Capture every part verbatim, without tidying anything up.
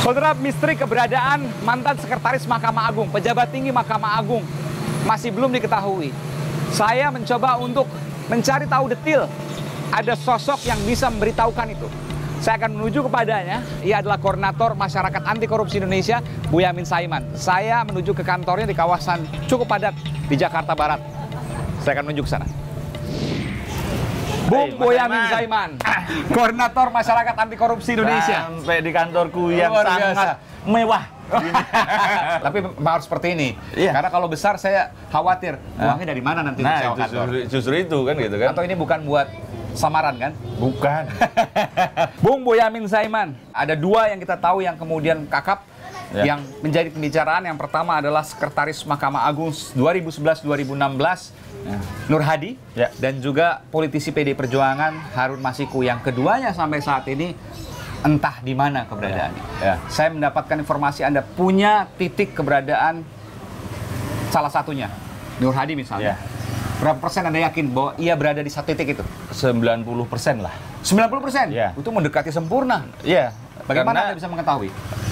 Saudara, misteri keberadaan mantan sekretaris Mahkamah Agung, pejabat tinggi Mahkamah Agung, masih belum diketahui. Saya mencoba untuk mencari tahu detail. Ada sosok yang bisa memberitahukan itu. Saya akan menuju kepadanya. Ia adalah Koordinator Masyarakat Anti Korupsi Indonesia, Boyamin Saiman. Saya menuju ke kantornya di kawasan cukup padat di Jakarta Barat. Saya akan menuju ke sana. Bung hey, Boyamin Saiman, Koordinator Masyarakat Anti Korupsi Indonesia. Sampai di kantorku yang Luar sangat biasa. mewah. Tapi harus seperti ini. Iya. Karena kalau besar saya khawatir uangnya dari mana nanti Nah, untuk sewa kantor. justru, justru itu kan gitu kan. Atau ini bukan buat samaran kan? Bukan. Bung Boyamin Saiman, ada dua yang kita tahu yang kemudian kakap Ya. yang menjadi pembicaraan. Yang pertama adalah Sekretaris Mahkamah Agung dua ribu sebelas dua ribu enam belas Ya. Nur Hadi, Ya. dan juga politisi P D I Perjuangan Harun Masiku. Yang keduanya sampai saat ini entah di mana keberadaannya. Ya. Saya mendapatkan informasi Anda punya titik keberadaan salah satunya, Nur Hadi misalnya. Ya. Berapa persen Anda yakin bahwa ia berada di satu titik itu? sembilan puluh persen lah. sembilan puluh persen? Ya. Itu mendekati sempurna. Iya. Bagaimana Karena Anda bisa mengetahui?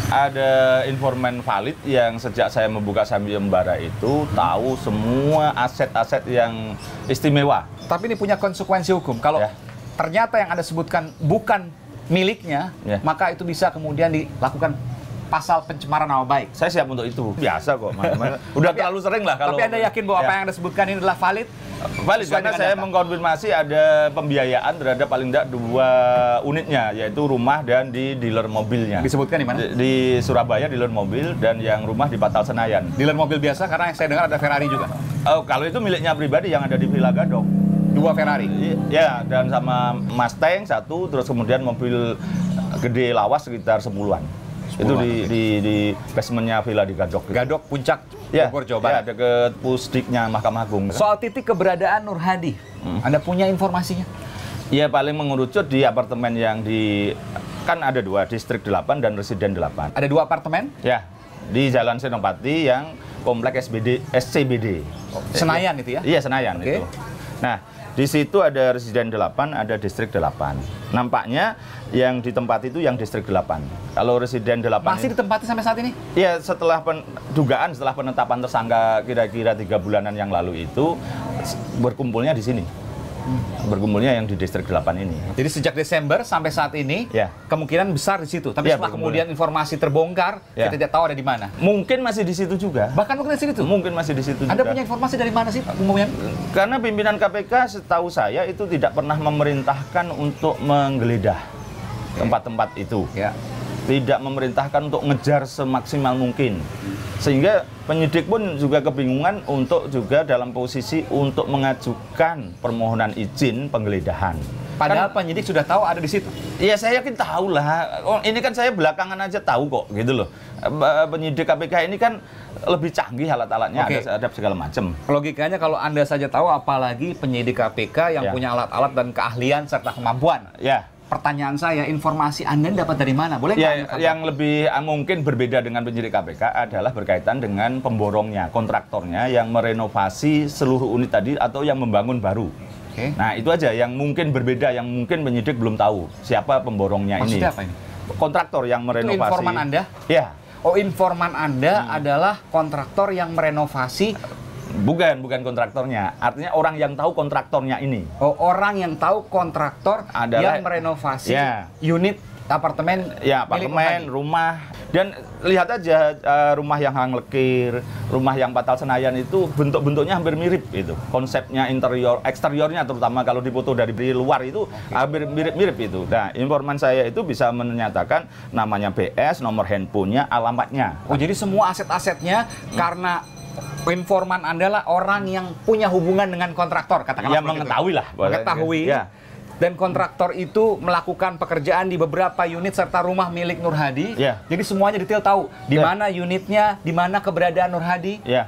ada informan valid yang sejak saya membuka sayembara itu tahu semua aset-aset yang istimewa. Tapi ini punya konsekuensi hukum. Kalau Ya. ternyata yang Anda sebutkan bukan miliknya, Ya. maka itu bisa kemudian dilakukan pasal pencemaran nama baik. Saya siap untuk itu. Biasa kok. Udah Tapi- terlalu sering lah kalau. Tapi Anda yakin bahwa Ya. apa yang Anda sebutkan ini adalah valid? Valid Sesuai karena dengan saya data. mengkonfirmasi ada pembiayaan terhadap paling tidak dua unitnya, yaitu rumah dan di dealer mobilnya. Disebutkan di mana? Di, di Surabaya dealer mobil dan yang rumah di Patal Senayan. Dealer mobil biasa, karena yang saya dengar ada Ferrari juga. Oh, kalau itu miliknya pribadi yang ada di Villa Gadok. Dua Ferrari. Ya, dan sama Mustang satu, terus kemudian mobil gede lawas sekitar sepuluhan. Itu di, di, di basementnya Villa di Gadok. gitu. Gadok Puncak, Ya, Bogor, Jawa ya, Barat. deket Pusdiknya Mahkamah Agung. Soal titik keberadaan Nur Hadi, Hmm. Anda punya informasinya? Ya paling mengerucut di apartemen yang di, kan ada dua, Distrik delapan dan Residen delapan. Ada dua apartemen, Ya, di Jalan Senopati yang komplek S B D, S C B D. Senayan itu ya? Iya, Senayan Oke. itu. Nah, di situ ada Residen delapan, ada Distrik delapan. Nampaknya yang ditempati itu yang Distrik delapan. Kalau Residen delapan Masih ini- ditempati sampai saat ini? ya setelah pen, dugaan setelah penetapan tersangka kira-kira tiga bulanan yang lalu itu s- berkumpulnya di sini. Berkumpulnya yang di Distrik delapan ini. Jadi sejak Desember sampai saat ini, Ya. kemungkinan besar di situ. Tapi Ya, setelah berkumpul. kemudian informasi terbongkar, Ya. kita tidak tahu ada di mana. Mungkin masih di situ juga. Bahkan mungkin di situ. Mungkin masih di situ Anda juga. punya informasi dari mana sih, Pak Bung Boyamin? Karena pimpinan K P K setahu saya itu tidak pernah memerintahkan untuk menggeledah tempat-tempat itu. Ya. Tidak memerintahkan untuk ngejar semaksimal mungkin. Sehingga penyidik pun juga kebingungan untuk juga dalam posisi untuk mengajukan permohonan izin penggeledahan. Padahal Kan- penyidik sudah tahu ada di situ. Iya, saya yakin tahu lah. Oh, ini kan saya belakangan aja tahu kok, gitu loh. Eh, Penyidik K P K ini kan lebih canggih alat-alatnya, Oke. ada, ada segala macam. Logikanya kalau Anda saja tahu, apalagi penyidik K P K yang Ya. punya alat-alat dan keahlian serta kemampuan. Ya, Pertanyaan saya, informasi Anda dapat dari mana? Boleh nggak ya Anda katakan? yang lebih ah, mungkin berbeda dengan penyidik K P K adalah berkaitan dengan pemborongnya, kontraktornya yang merenovasi seluruh unit tadi atau yang membangun baru. Oke. Nah, itu aja yang mungkin berbeda, yang mungkin penyidik belum tahu siapa pemborongnya ini. Maksudnya apa ini? Kontraktor yang Itu merenovasi. informan Anda? Ya. Oh, informan Anda Hmm. adalah kontraktor yang merenovasi. Bukan, bukan kontraktornya. Artinya orang yang tahu kontraktornya ini. Oh, orang yang tahu kontraktor Adalah- yang merenovasi Ya. unit apartemen Ya, milik apartemen, Nur Hadi. rumah. Dan lihat aja eh, rumah yang hang lekir, rumah yang Patal Senayan itu bentuk-bentuknya hampir mirip itu. Konsepnya interior, eksteriornya terutama kalau dipoto dari luar itu hampir mirip-mirip itu. Nah, informan saya itu bisa menyatakan namanya B S, nomor handphonenya, alamatnya. Oh, jadi semua aset-asetnya karena informan Anda lah orang yang punya hubungan dengan kontraktor, katakanlah Ya, seperti itu. mengetahui lah. Mengetahui. Ya. Dan kontraktor itu melakukan pekerjaan di beberapa unit serta rumah milik Nur Hadi. Ya. Jadi semuanya detail tahu di Ya. mana unitnya, di mana keberadaan Nur Hadi. Ya.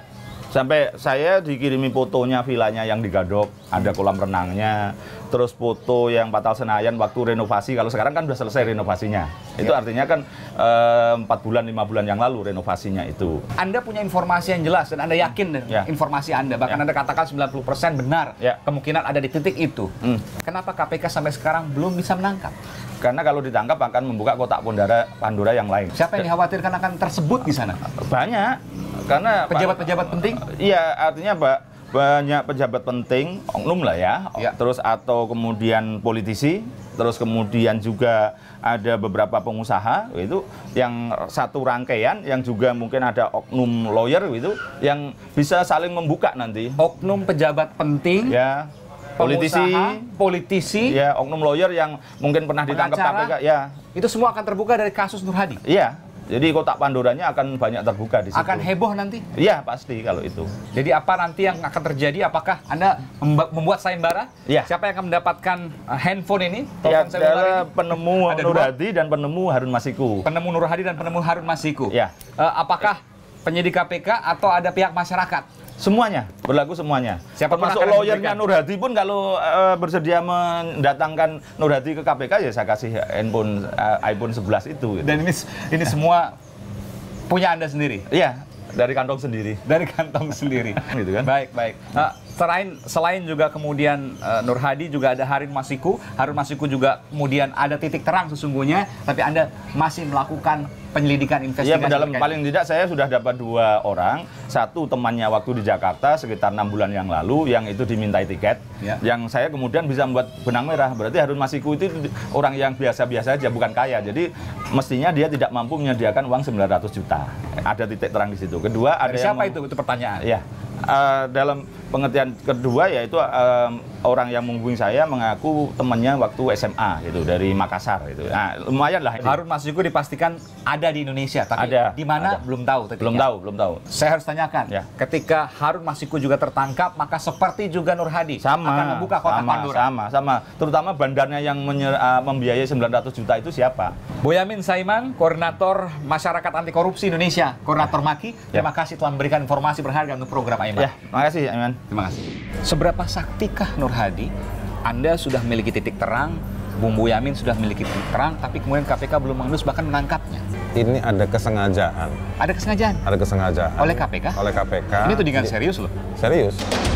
Sampai saya dikirimi fotonya villanya yang digadok, ada kolam renangnya, terus foto yang Patal Senayan waktu renovasi. Kalau sekarang kan sudah selesai renovasinya. Itu Ya. artinya kan empat bulan, lima bulan yang lalu renovasinya itu. Anda punya informasi yang jelas dan Anda yakin dengan Ya. informasi Anda. Bahkan Ya. Anda katakan sembilan puluh persen benar Ya. kemungkinan ada di titik itu. Hmm. Kenapa K P K sampai sekarang belum bisa menangkap? Karena kalau ditangkap akan membuka kotak Pandora, Pandora yang lain. Siapa yang dikhawatirkan akan tersebut di sana? Banyak. Karena Pejabat-pejabat penting? Iya, artinya Pak, banyak pejabat penting, oknum lah ya, Ya. terus atau kemudian politisi, terus kemudian juga ada beberapa pengusaha itu yang satu rangkaian yang juga mungkin ada oknum lawyer itu yang bisa saling membuka nanti. Oknum pejabat penting, Ya, politisi, pengusaha, politisi, ya oknum lawyer yang mungkin pernah ditangkap K P K, pengacara. ya. itu semua akan terbuka dari kasus Nur Hadi. Iya. Jadi kotak Pandoranya akan banyak terbuka di situ. Akan heboh nanti. Iya, pasti kalau itu. Jadi apa nanti yang akan terjadi? Apakah Anda memba- membuat sayembara? Iya. Siapa yang akan mendapatkan uh, handphone ini? Ya, Telepon seluler adalah ini? penemu Ada Nur dua. Hadi dan penemu Harun Masiku. Penemu Nur Hadi dan penemu Harun Masiku. Ya. Uh, apakah penyidik K P K atau ada pihak masyarakat? Semuanya, berlaku semuanya. Siapapun Termasuk akan lawyernya diberikan. Nur Hadi pun kalau eh, bersedia mendatangkan Nur Hadi ke K P K ya saya kasih handphone eh, iPhone sebelas itu. Gitu. Dan ini ini semua punya Anda sendiri. Iya, dari kantong sendiri. Dari kantong sendiri. Gitu kan. Baik, baik. Nah, selain selain juga kemudian uh, Nur Hadi juga ada Harun Masiku. Harun Masiku juga kemudian ada titik terang sesungguhnya, tapi Anda masih melakukan penyelidikan Iya, investigasi. dalam terkait. paling tidak saya sudah dapat dua orang. Satu temannya waktu di Jakarta sekitar enam bulan yang lalu yang itu dimintai tiket. Ya. Yang saya kemudian bisa membuat benang merah. Berarti Harun Masiku itu orang yang biasa-biasa aja, bukan kaya. Jadi mestinya dia tidak mampu menyediakan uang sembilan ratus juta. Ada titik terang di situ. Kedua ada Dari yang siapa mem- itu? Itu pertanyaan. Iya. Eh, dalam pengertian kedua yaitu em, orang yang menghubungi saya mengaku temannya waktu S M A gitu dari Makassar itu. Nah, lumayan lah. ini. Harun Masiku dipastikan ada di Indonesia, tapi Ada, di mana ada. belum tahu. titiknya. belum tahu, belum tahu. Saya harus tanyakan, Ya. ketika Harun Masiku juga tertangkap, maka seperti juga Nur Hadi Sama, akan membuka kotak sama, Pandora. sama, sama. Terutama bandarnya yang menyer, uh, membiayai sembilan ratus juta itu siapa? Boyamin Saiman, Koordinator Masyarakat Anti Korupsi Indonesia, Koordinator Maki. Terima kasih telah memberikan informasi berharga untuk program Aiman. Ya, makasih, Aiman. Terima kasih. Seberapa saktikah Nur Hadi? Anda sudah memiliki titik terang, Bung Boyamin sudah memiliki titik terang, tapi kemudian K P K belum mengendus bahkan menangkapnya. Ini ada kesengajaan, Ada kesengajaan ada kesengajaan oleh K P K? oleh K P K. Ini tudingan Di- serius loh. Serius.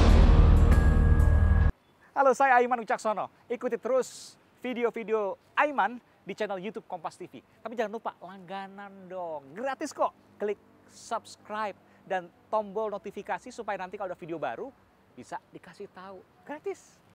Halo, saya Aiman Wicaksono. Ikuti terus video-video Aiman di channel YouTube Kompas T V. Tapi jangan lupa langganan dong. Gratis kok. Klik subscribe dan tombol notifikasi supaya nanti kalau ada video baru bisa dikasih tahu. Gratis.